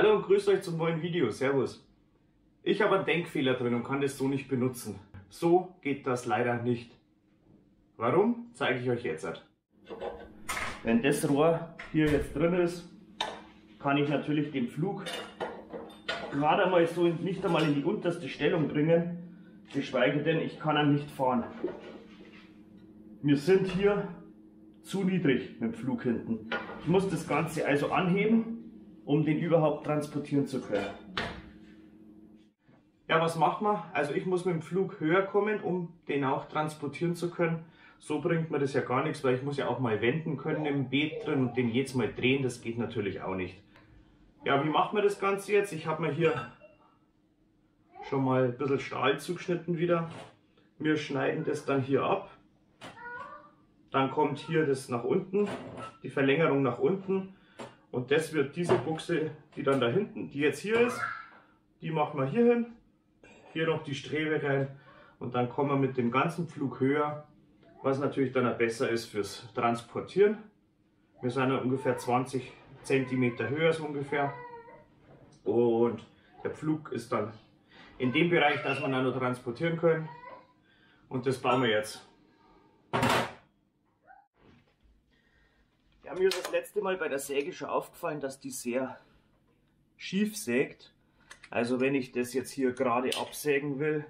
Hallo und grüßt euch zum neuen Video. Servus. Ich habe einen Denkfehler drin und kann das so nicht benutzen. So geht das leider nicht. Warum? Zeige ich euch jetzt. Wenn das Rohr hier jetzt drin ist, kann ich natürlich den Pflug gerade einmal so nicht einmal in die unterste Stellung bringen, geschweige denn ich kann ihn nicht fahren. Wir sind hier zu niedrig mit dem Pflug hinten. Ich muss das Ganze also anheben, um den überhaupt transportieren zu können. Ja, was machen wir? Also ich muss mit dem Pflug höher kommen, um den auch transportieren zu können. So bringt mir das ja gar nichts, weil ich muss ja auch mal wenden können im Beet drin und den jetzt mal drehen, das geht natürlich auch nicht. Ja, wie machen wir das Ganze jetzt? Ich habe mir hier schon mal ein bisschen Stahl zugeschnitten wieder. Wir schneiden das dann hier ab. Dann kommt hier das nach unten, die Verlängerung nach unten. Und das wird diese Buchse, die dann da hinten, die jetzt hier ist, die machen wir hier hin. Hier noch die Strebe rein. Und dann kommen wir mit dem ganzen Pflug höher, was natürlich dann auch besser ist fürs Transportieren. Wir sind ja ungefähr 20 cm höher so ungefähr. Und der Pflug ist dann in dem Bereich, dass wir dann noch transportieren können. Und das bauen wir jetzt. Ja, mir ist das letzte Mal bei der Säge schon aufgefallen, dass die sehr schief sägt. Also wenn ich das jetzt hier gerade absägen will,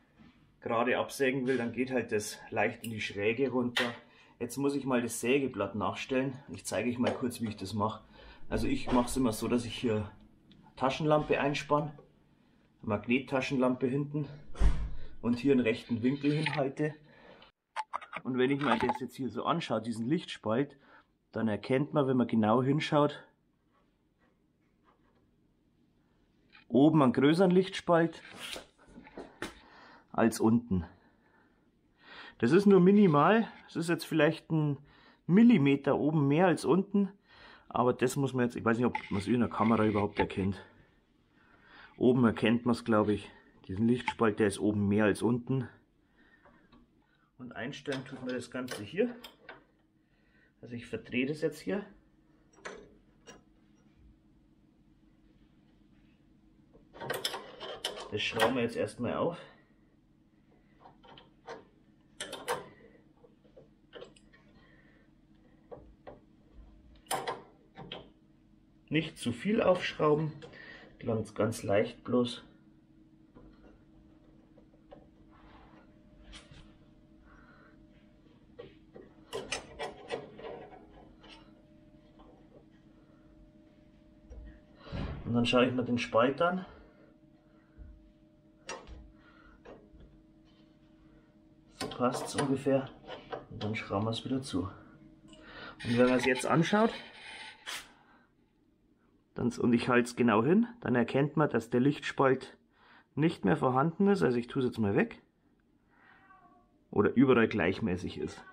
dann geht halt das leicht in die Schräge runter. Jetzt muss ich mal das Sägeblatt nachstellen. Ich zeige euch mal kurz, wie ich das mache. Also ich mache es immer so, dass ich hier Taschenlampe einspanne, Magnettaschenlampe hinten und hier einen rechten Winkel hinhalte. Und wenn ich mir das jetzt hier so anschaue, diesen Lichtspalt, dann erkennt man, wenn man genau hinschaut, oben einen größeren Lichtspalt als unten. Das ist nur minimal, es ist jetzt vielleicht ein Millimeter oben mehr als unten, aber das muss man jetzt, ich weiß nicht, ob man es in der Kamera überhaupt erkennt. Oben erkennt man es, glaube ich, diesen Lichtspalt, der ist oben mehr als unten. Und einstellen tut man das Ganze hier. Also ich verdrehe das jetzt hier. Das schrauben wir jetzt erstmal auf. Nicht zu viel aufschrauben, ganz leicht bloß. Und dann schaue ich mir den Spalt an. So passt es ungefähr. Und dann schrauben wir es wieder zu. Und wenn man es jetzt anschaut, und ich halte es genau hin, dann erkennt man, dass der Lichtspalt nicht mehr vorhanden ist. Also ich tue es jetzt mal weg. Oder überall gleichmäßig ist.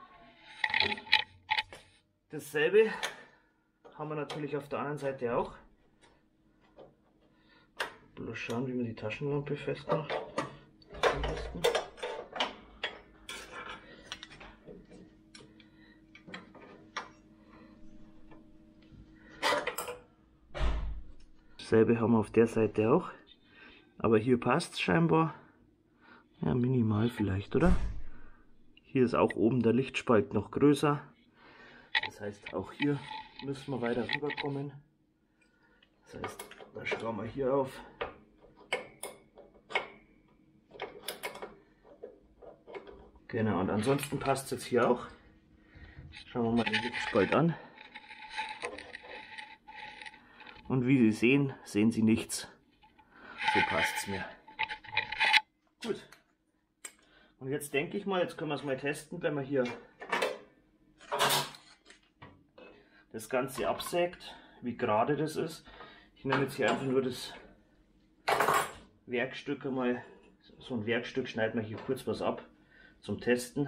Dasselbe haben wir natürlich auf der anderen Seite auch. Bloß schauen, wie man die Taschenlampe festmacht. Am besten. Dasselbe haben wir auf der Seite auch. Aber hier passt es scheinbar. Ja, minimal vielleicht, oder? Hier ist auch oben der Lichtspalt noch größer. Das heißt, auch hier müssen wir weiter rüberkommen. Das heißt, da schrauben wir hier auf. Genau, und ansonsten passt es jetzt hier auch. Schauen wir mal den Lichtspalt an. Und wie Sie sehen, sehen Sie nichts. So passt es mir. Gut. Und jetzt denke ich mal, jetzt können wir es mal testen, wenn man hier das Ganze absägt, wie gerade das ist. Ich nehme jetzt hier einfach nur das Werkstück einmal, so ein Werkstück, schneiden wir hier kurz was ab zum Testen.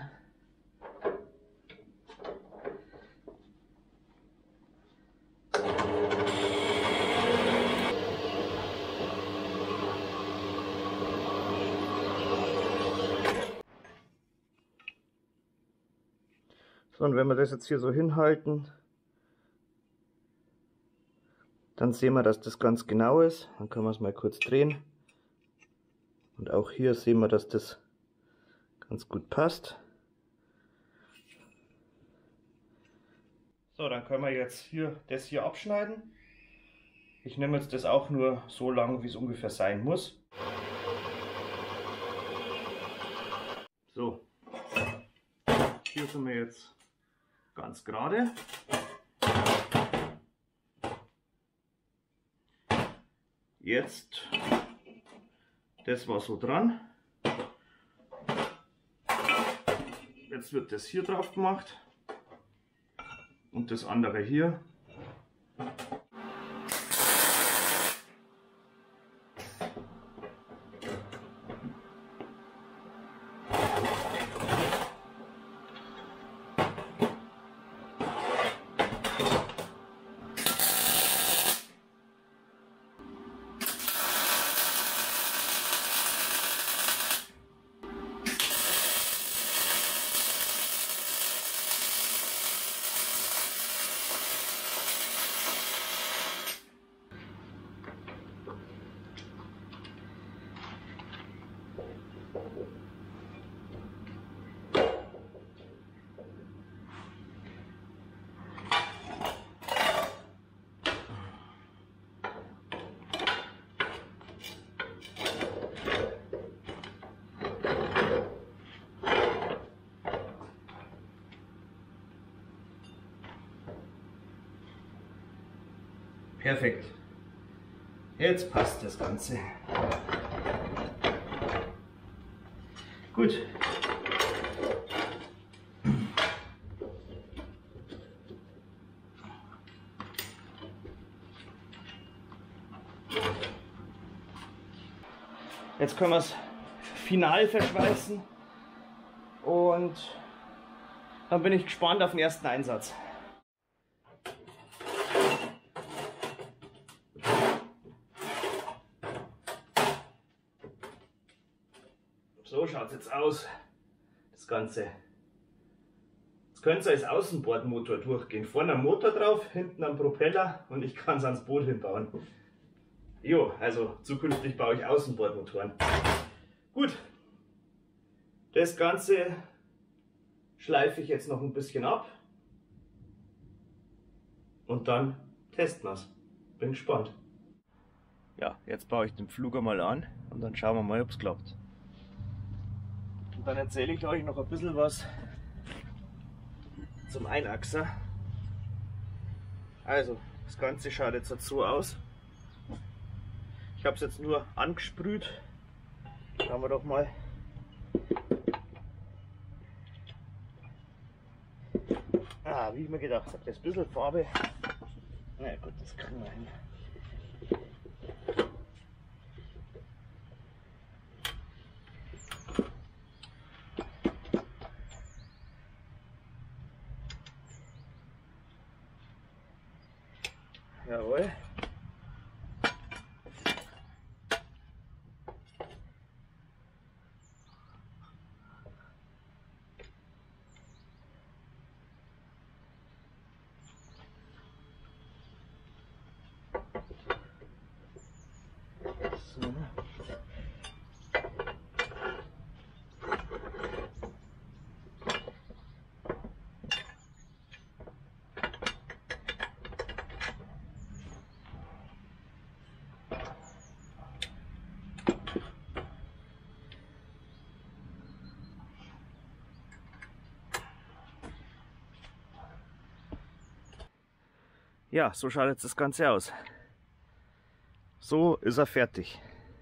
So, und wenn wir das jetzt hier so hinhalten, Dann sehen wir, dass das ganz genau ist. Dann können wir es mal kurz drehen. Und auch hier sehen wir, dass das ganz gut passt. So, dann können wir jetzt das hier abschneiden. Ich nehme jetzt das auch nur so lang, wie es ungefähr sein muss. So, hier sind wir jetzt ganz gerade. Jetzt, das war so dran. Jetzt wird das hier drauf gemacht und das andere hier. Perfekt. Jetzt passt das Ganze. Gut. Jetzt können wir es final verschweißen und dann bin ich gespannt auf den ersten Einsatz. So schaut es jetzt aus, das Ganze. Jetzt könnt ihr als Außenbordmotor durchgehen. Vorne am Motor drauf, hinten am Propeller und ich kann es ans Boot hinbauen. Jo, also zukünftig baue ich Außenbordmotoren. Gut, das Ganze schleife ich jetzt noch ein bisschen ab und dann testen wir es. Bin gespannt. Ja, jetzt baue ich den Pfluger mal an und dann schauen wir mal, ob es klappt. Und dann erzähle ich euch noch ein bisschen was zum Einachser. Also, das Ganze schaut jetzt so aus. Ich habe es jetzt nur angesprüht. Schauen wir doch mal. Wie ich mir gedacht habe, das bisschen Farbe. Na gut, das kriegen wir hin. Jawohl. So. Ja, so schaut jetzt das Ganze aus. So ist er fertig.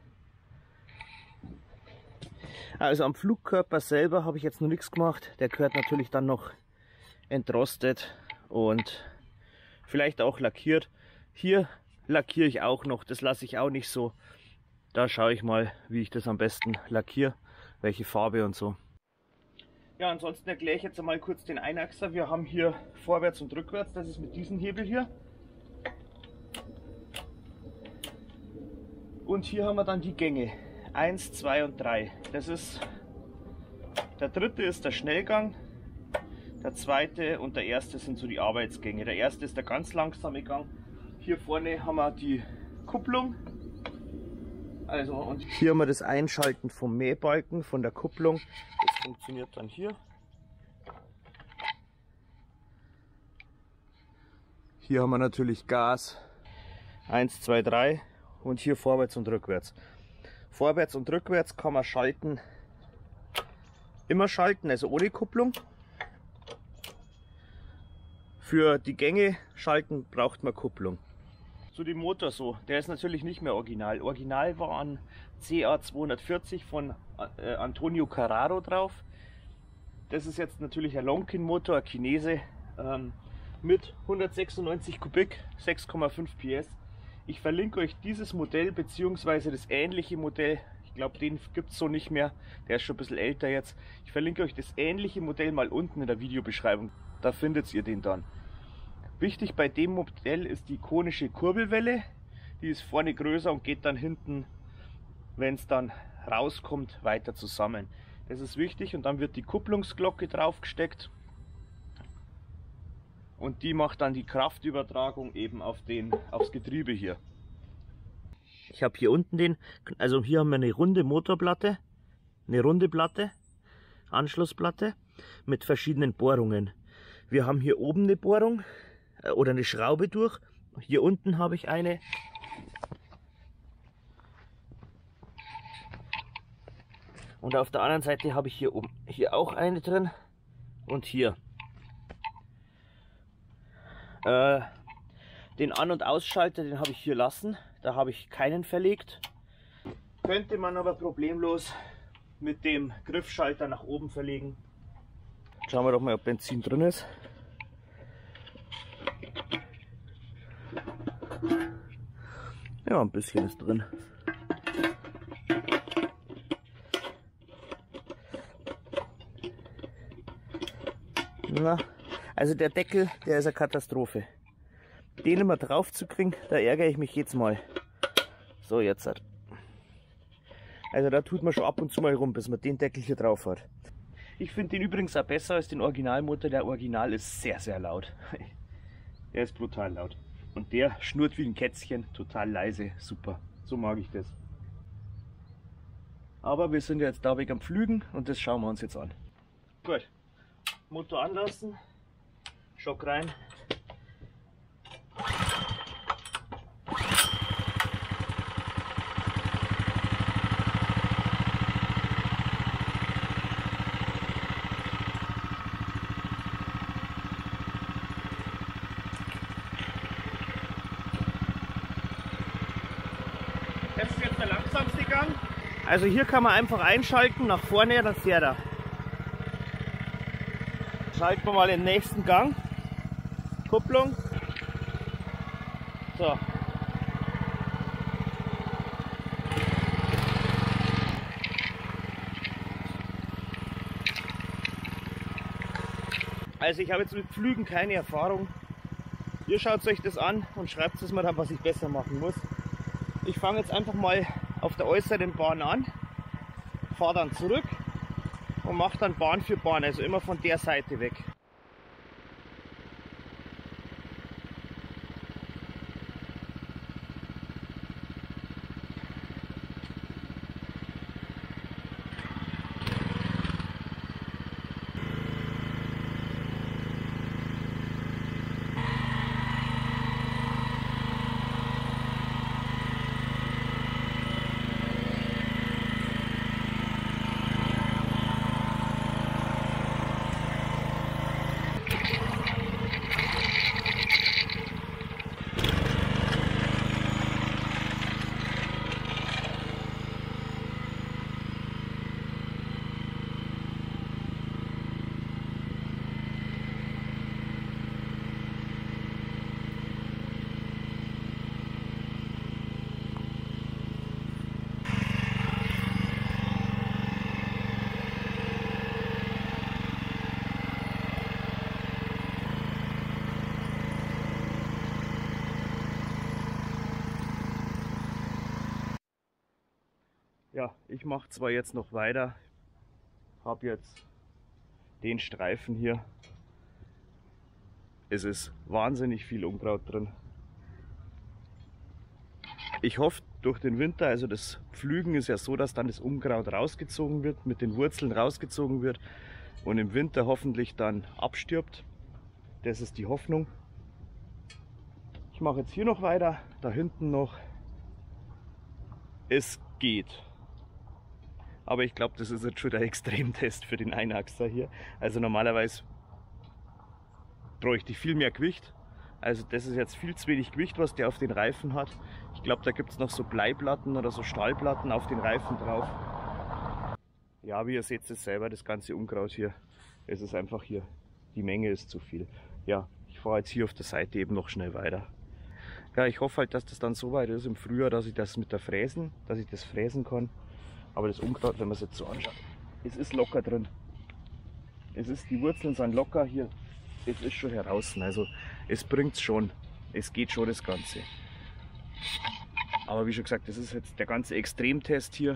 Also am Flugkörper selber habe ich jetzt noch nichts gemacht. Der gehört natürlich dann noch entrostet und vielleicht auch lackiert. Hier lackiere ich auch noch, das lasse ich auch nicht so. Da schaue ich mal, wie ich das am besten lackiere, welche Farbe und so. Ja, ansonsten erkläre ich jetzt einmal kurz den Einachser. Wir haben hier vorwärts und rückwärts, das ist mit diesem Hebel hier. Und hier haben wir dann die Gänge, 1, 2 und 3. Das ist, der dritte ist der Schnellgang, der zweite und der erste sind so die Arbeitsgänge. Der erste ist der ganz langsame Gang Hier vorne haben wir die Kupplung. Also, und hier haben wir das Einschalten vom Mähbalken, von der Kupplung. Das funktioniert dann hier. Hier haben wir natürlich Gas 1, 2, 3 und hier vorwärts und rückwärts. Vorwärts und rückwärts kann man schalten, immer schalten, also ohne Kupplung. Für die Gänge schalten braucht man Kupplung. Zu dem Motor so, der ist natürlich nicht mehr original. Original war ein CA240 von Antonio Carraro drauf. Das ist jetzt natürlich ein Lonkin Motor, ein Chinese, mit 196 Kubik, 6,5 PS. Ich verlinke euch dieses Modell bzw. das ähnliche Modell. Ich glaube, den gibt es so nicht mehr. Der ist schon ein bisschen älter jetzt. Ich verlinke euch das ähnliche Modell mal unten in der Videobeschreibung. Da findet ihr den dann. Wichtig bei dem Modell ist die konische Kurbelwelle. Die ist vorne größer und geht dann hinten, wenn es dann rauskommt, weiter zusammen. Das ist wichtig und dann wird die Kupplungsglocke drauf gesteckt. Und die macht dann die Kraftübertragung eben aufs Getriebe hier. Ich habe hier unten also hier haben wir eine runde Motorplatte, eine runde Platte, Anschlussplatte mit verschiedenen Bohrungen. Wir haben hier oben eine Bohrung oder eine Schraube durch. Hier unten habe ich eine. Und auf der anderen Seite habe ich hier oben auch eine drin und hier. Den An- und Ausschalter, den habe ich hier lassen. Da habe ich keinen verlegt. Könnte man aber problemlos mit dem Griffschalter nach oben verlegen. Schauen wir doch mal, ob Benzin drin ist. Ja, ein bisschen ist drin. Na, also der Deckel, der ist eine Katastrophe. Den immer drauf zu kriegen, da ärgere ich mich jetzt mal. So, jetzt hat. Also da tut man schon ab und zu mal rum, bis man den Deckel hier drauf hat. Ich finde den übrigens auch besser als den Originalmotor. Der Original ist sehr, sehr laut. Der ist brutal laut. Und der schnurrt wie ein Kätzchen, total leise, super. So mag ich das. Aber wir sind jetzt da weg am Pflügen und das schauen wir uns jetzt an. Gut, Motor anlassen, Schock rein. Das ist jetzt der langsamste Gang. Also hier kann man einfach einschalten, nach vorne, dann fährt er. Schalten wir mal den nächsten Gang. Kupplung. So. Also ich habe jetzt mit Pflügen keine Erfahrung. Ihr schaut euch das an und schreibt es mir dann, was ich besser machen muss. Ich fange jetzt einfach mal auf der äußeren Bahn an, fahre dann zurück und mache dann Bahn für Bahn, also immer von der Seite weg. Ja, ich mache zwar jetzt noch weiter, habe jetzt den Streifen hier. Es ist wahnsinnig viel Unkraut drin. Ich hoffe durch den Winter, also das Pflügen ist ja so, dass dann das Unkraut rausgezogen wird, mit den Wurzeln rausgezogen wird und im Winter hoffentlich dann abstirbt. Das ist die Hoffnung. Ich mache jetzt hier noch weiter, da hinten noch. Es geht. Aber ich glaube, das ist jetzt schon der Extremtest für den Einachser hier. Also normalerweise bräuchte ich viel mehr Gewicht. Also das ist jetzt viel zu wenig Gewicht, was der auf den Reifen hat. Ich glaube, da gibt es noch so Bleiplatten oder so Stahlplatten auf den Reifen drauf. Ja, wie ihr seht es selber, das ganze Unkraut hier. Es ist einfach hier, die Menge ist zu viel. Ja, ich fahre jetzt hier auf der Seite eben noch schnell weiter. Ja, ich hoffe halt, dass das dann so weit ist im Frühjahr, dass ich das mit der Fräsen, dass ich das fräsen kann. Aber das Unkraut, wenn man es jetzt so anschaut, es ist locker drin. Die Wurzeln sind locker hier. Es ist schon heraus, also es bringt es schon, es geht schon das Ganze. Aber wie schon gesagt, das ist jetzt der ganze Extremtest hier.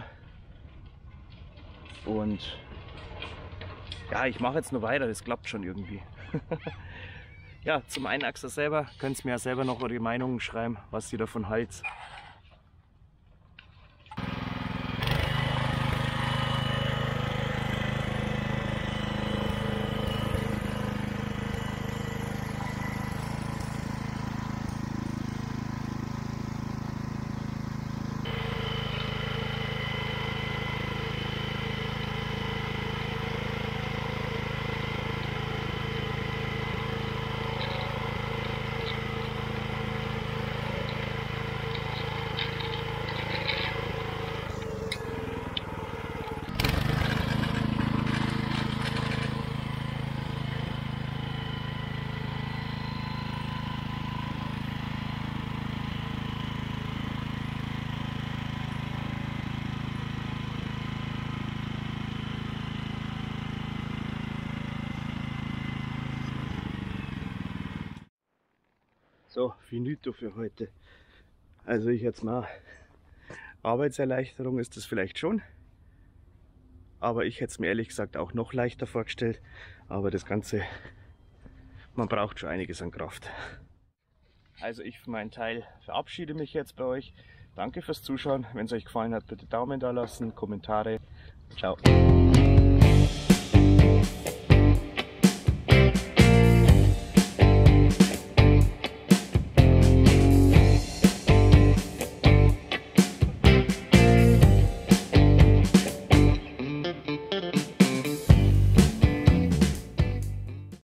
Und ja, ich mache jetzt noch weiter, das klappt schon irgendwie. Ja, zum Einachser selber, könnt ihr mir ja selber noch eure Meinungen schreiben, was ihr davon haltet. So, finito für heute. Also ich jetzt mal, Arbeitserleichterung ist das vielleicht schon, aber ich hätte es mir ehrlich gesagt auch noch leichter vorgestellt. Aber das Ganze, man braucht schon einiges an Kraft. Also ich für meinen Teil verabschiede mich jetzt bei euch. Danke fürs Zuschauen. Wenn es euch gefallen hat, bitte Daumen da lassen, Kommentare. Ciao.